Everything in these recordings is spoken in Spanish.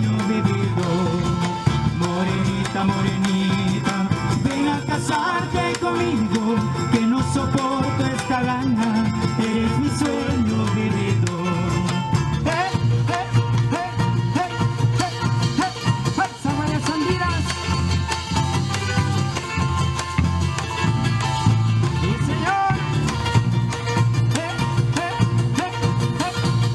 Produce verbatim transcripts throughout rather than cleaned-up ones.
sueño vivido. Morenita, morenita, ven a casarte conmigo, que no soporto esta gana, eres mi sueño vivido. ¡Eh, eh, eh, eh, eh, eh! ¡Fuerza, María Sandiras! ¡Sí, señor! ¡Eh, eh, eh, eh!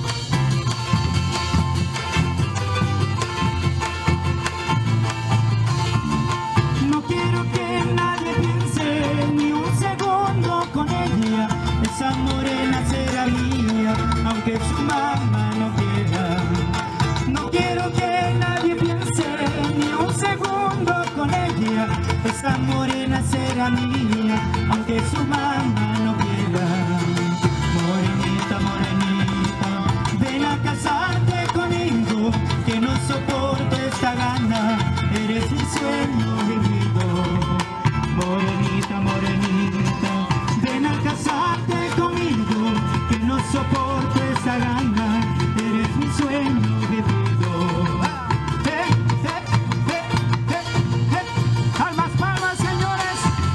No quiero que nadie piense ni un segundo con ella, esa morena será mía, aunque su mamá no quiera. No quiero que nadie piense ni un segundo con ella, esa morena será mía, aunque su mamá no quiera. Morenita, morenita, ven a casarte conmigo, que no soporto esta gana, eres mi sueño vivido. Morenita, morenita, ven a casarte conmigo, que no soporto esta gana, eres mi sueño vivido. ¡Eh, eh, eh, eh, eh! ¡Palmas, palmas, señores!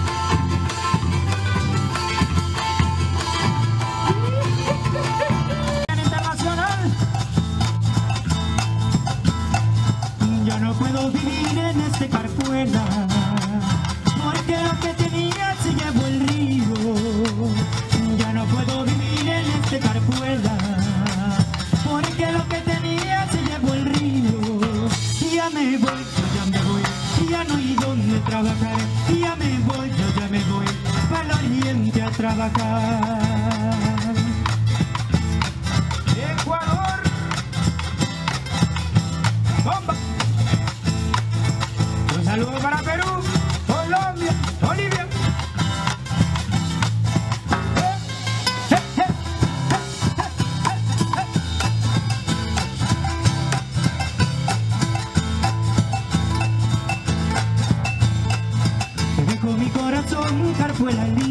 Internacional. Yo no puedo vivir en este carpuela, porque lo que tenía se llevó el río. Ya no puedo vivir en este carpuela, porque lo que tenía se llevó el río. Y ya me voy, yo ya me voy, y ya no hay donde trabajar. Y ya me voy, yo ya me voy, para el oriente a trabajar. Ecuador, bomba. Un saludo para Perú, Colombia, Bolivia. Te dejo mi corazón, carpuela